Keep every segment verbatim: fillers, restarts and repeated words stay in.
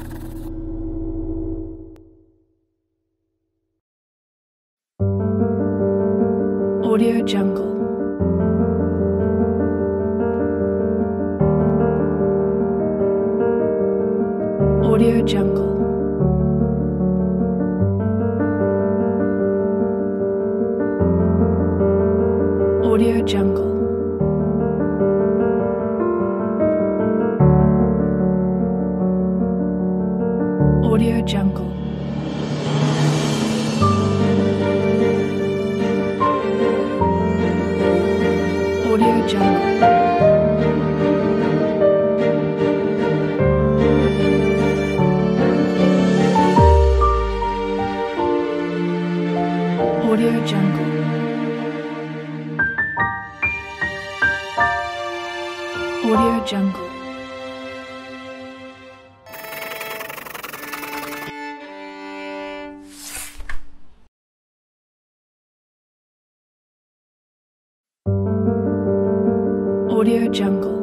Audio Jungle. Audio Jungle. Audio Jungle. Audio Jungle. Audio Jungle. Audio Jungle. Audio Jungle. Audio Jungle.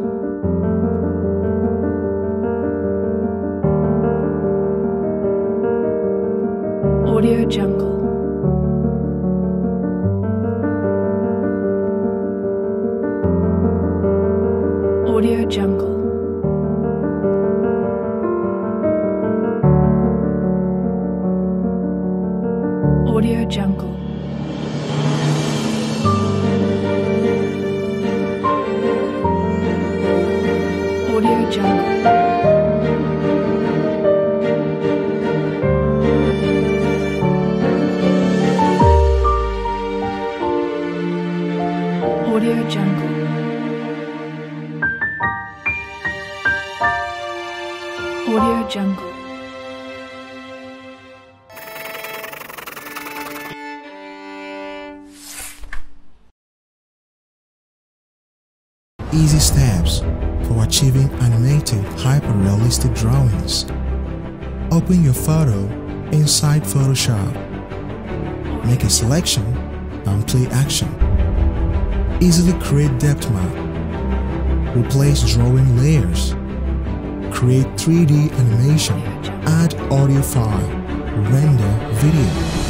Audio Jungle. Audio Jungle. Audio Jungle. Audio Jungle. Audio Jungle. Audio Jungle. Easy steps for achieving animated hyper-realistic drawings. Open your photo inside Photoshop. Make a selection and play action. Easily create depth map. Replace drawing layers. Create three D animation. Add audio file. Render video.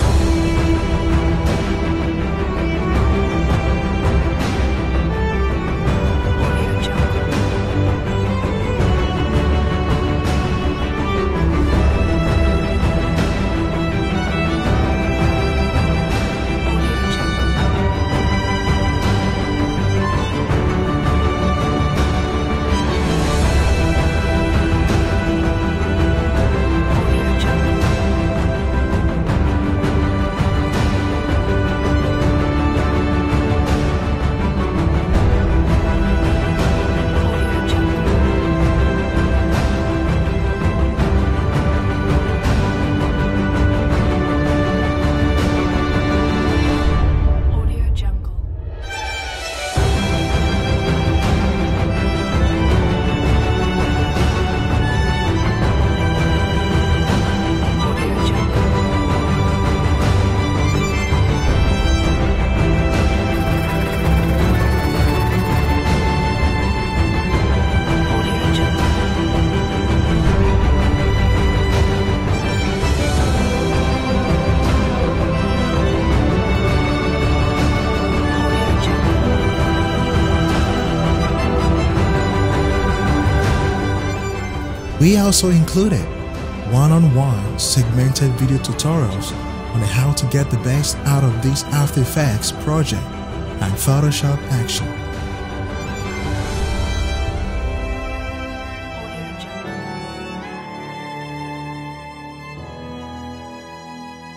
We also included one-on-one segmented video tutorials on how to get the best out of this After Effects project and Photoshop action.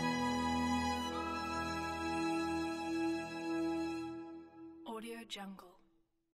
Audio Jungle.